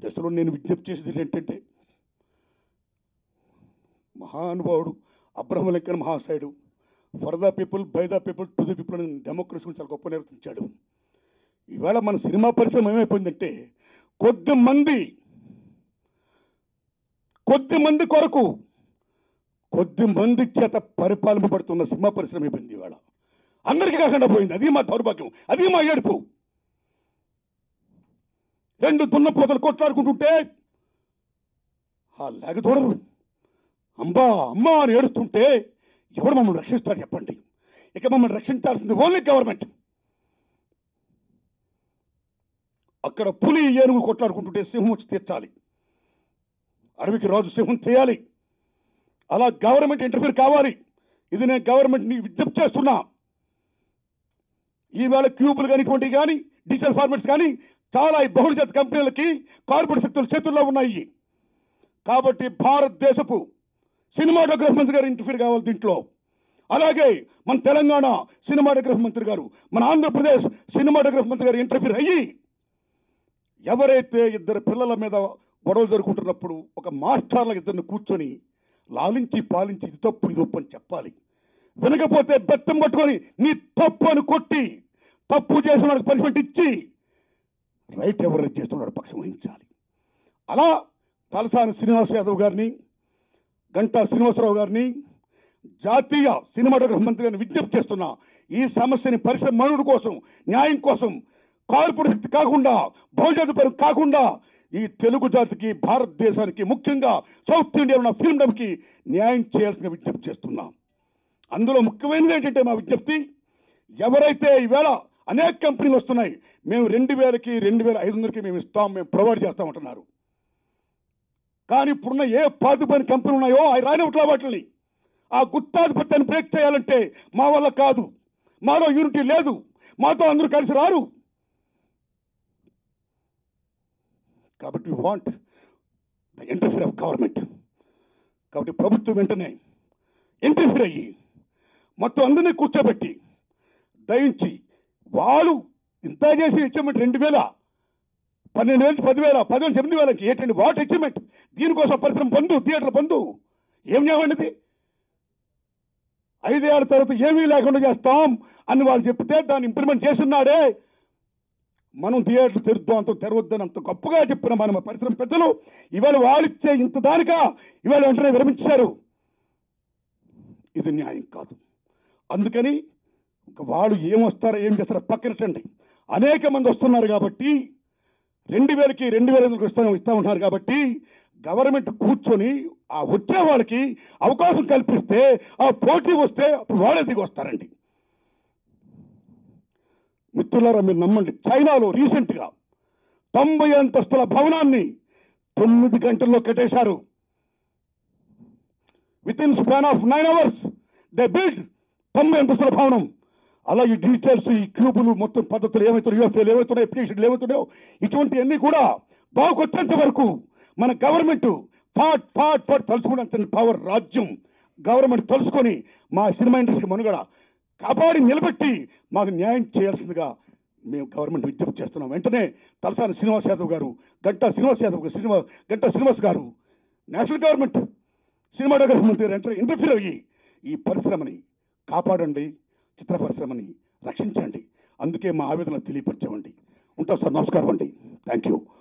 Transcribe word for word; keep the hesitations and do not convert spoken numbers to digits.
దశలో నేను విజ్ఞప్తి చేసేది ఏంటంటే, మహానుభావుడు అబ్రహం లింకన్ మహాశయుడు for the people by the people to the people అని డెమోక్రసీని చాలా గొప్ప నిర్వహించాడు. ఈవేళ మన సినిమా పరిశ్రమ ఏమైపోయిందంటే, కొద్ది మంది కొద్ది మంది కొరకు కొద్ది మంది చేత పరిపాలింపబడుతున్న సినిమా పరిశ్రమ అయిపోయింది. ఈవేళ అందరికీ కాకుండా పోయింది. అది మా దౌర్భాగ్యం, అది మా ఏడుపు. రెండు దున్నపోతలు కొట్లాడుకుంటుంటే ఆ లేక చూడరు, అంబా అమ్మా అని ఏడుస్తుంటే ఎవరు మమ్మల్ని రక్షిస్తారు చెప్పండి? ఇక మమ్మల్ని రక్షించాల్సింది ఓన్లీ గవర్నమెంట్. అక్కడ పులి ఏనుగు కొట్లాడుకుంటుంటే సింహం వచ్చి తీర్చాలి, అడవికి రాజు సింహం చేయాలి. అలా గవర్నమెంట్ ఇంటర్ఫీర్ కావాలి. ఇది నేను గవర్నమెంట్ని విజ్ఞప్తి చేస్తున్నా. ఈవేళ క్యూబులు కానిటువంటి కానీ డిజిటల్ ఫార్మాట్స్ కానీ చాలా ఈ బహుళజాత కంపెనీలకి కార్పొరేట్ శక్తుల చేతుల్లో ఉన్నాయి. కాబట్టి భారతదేశపు సినిమాటోగ్రఫీ మంత్రి గారు ఇంటర్ఫీర్ కావాలి దీంట్లో. అలాగే మన తెలంగాణ సినిమాటోగ్రఫీ మంత్రి గారు, మన ఆంధ్రప్రదేశ్ సినిమాటోగ్రఫీ మంత్రి గారు ఇంటర్ఫీర్ అయ్యి, ఎవరైతే ఇద్దరు పిల్లల మీద గొడవలు జరుగుకుంటున్నప్పుడు ఒక మాస్టర్ల ఇద్దరిని కూర్చొని లాలించి పాలించి ఇది తప్పు ఇది తప్పు అని చెప్పాలి. వినకపోతే బెత్తం పట్టుకొని నీ తప్పు అని కొట్టి, తప్పు చేసిన వాళ్ళకి పనిష్మెంట్ ఇచ్చి, రైట్ ఎవరైతే చేస్తున్నాడు పక్షం వహించాలి. అలా తలసాని శ్రీనివాస్ యాదవ్ గారిని, గంటా శ్రీనివాసరావు గారిని జాతీయ సినిమాటోగ్రఫీ మంత్రి గారిని విజ్ఞప్తి చేస్తున్నా. ఈ సమస్యని పరిశ్రమ మనుడు కోసం, న్యాయం కోసం, కార్పొరేట్ శక్తి కాకుండా, బహుజాత పరం కాకుండా ఈ తెలుగు జాతికి, భారతదేశానికి, ముఖ్యంగా సౌత్ ఇండియాలో ఉన్న ఫిల్మ్కి న్యాయం చేయాల్సిన విజ్ఞప్తి చేస్తున్నాం. అందులో ముఖ్యమైనది ఏంటంటే మా విజ్ఞప్తి, ఎవరైతే ఈవేళ అనేక కంపెనీలు వస్తున్నాయి, మేము రెండు వేలకి రెండు వేల ఐదు వందలకి మేము ఇస్తాం, మేము ప్రొవైడ్ చేస్తామంటున్నారు. కానీ ఇప్పుడున్న ఏ పాతుపని కంపెనీలు ఉన్నాయో అవి రానివట్ల వాటిని. ఆ గుత్తాధిపత్యాన్ని బ్రేక్ చేయాలంటే మా వల్ల కాదు, మాలో యూనిటీ లేదు, మాతో అందరూ కలిసి రారు. కాబట్టి we want the interfere of government. కాబట్టి ప్రభుత్వం వెంటనే ఇంటర్ఫీర్ అయ్యి మొత్తం అందరినీ కూర్చోబెట్టి దయించి, వాళ్ళు ఇంత చేసి అచీవ్మెంట్ రెండు వేల పన్నెండు వేలు పదివేల పదివేలు ఎనిమిది వేలకి ఏంటండి వాట్ అచీవ్మెంట్? దీనికోసం పరిశ్రమ బంధు, థియేటర్ బంధు. ఏం న్యాయమైనది? ఐదేళ్ల తర్వాత ఏమీ లేకుండా చేస్తాం అని వాళ్ళు చెప్తే దాన్ని ఇంప్లిమెంట్ చేస్తున్నాడే. మనం థియేటర్లు తెరుద్దాం, అంత తెరవద్దని అంత గొప్పగా చెప్పిన మన పరిశ్రమ పెద్దలు ఇవాళ వాళ్ళిచ్చే ఇంత దానికా ఇవాళ వెంటనే విరమించారు. ఇది న్యాయం కాదు. అందుకని వాళ్ళు ఏమొస్తారో ఏం చేస్తారో పక్కనటండి. అనేక మంది వస్తున్నారు కాబట్టి, రెండు వేలకి రెండు వేల ఐదుకి ఇస్తా ఇస్తా ఉన్నారు కాబట్టి గవర్నమెంట్ కూర్చొని ఆ వచ్చే వాళ్ళకి అవకాశం కల్పిస్తే, ఆ పోటీ వస్తే అప్పుడు వాళ్ళే దిగి వస్తారండి. మిత్రులారా, మీరు నమ్మండి, చైనాలో రీసెంట్గా తొంభై అంతస్తుల భవనాన్ని తొమ్మిది గంటల్లో కట్టేశారు. Within span of nine hours they build తొంభై అంతస్తుల భవనం. అలా ఈ డీటెయిల్స్, ఈ క్యూబులు మొత్తం పద్ధతులు ఏమవుతున్నాయి, యూఎఫ్ఏలు ఏమవుతున్నాయి, అప్లికేషన్లు ఏమవుతున్నాయో ఇటువంటివన్నీ కూడా బాగుకొచ్చేంత వరకు మన గవర్నమెంట్ ఫాట్ ఫాట్ ఫాట్ తలుచుకున్నంత పవర్ రాజ్యం గవర్నమెంట్ తలుచుకొని మా సినిమా ఇండస్ట్రీ మనుగడ కాపాడి నిలబెట్టి మాకు న్యాయం చేయాల్సిందిగా మేము గవర్నమెంట్ విజ్ఞప్తి చేస్తున్నాం. వెంటనే తలసాని శ్రీనివాస్ యాదవ్ గారు, గంటా శ్రీనివాస్ యాదవ్ గారు, శ్రీనివాస్ గంటా శ్రీనివాస్ గారు, నేషనల్ గవర్నమెంట్ సినిమాటోగ్రఫీ మంత్రి గారు ఇంటర్ఫీర్ అయ్యి ఈ పరిశ్రమని కాపాడండి, చిత్ర పరిశ్రమని రక్షించండి. అందుకే మా ఆవేదన తెలియపరచామండి. ఉంటాం సార్. నమస్కారం అండి. Thank you.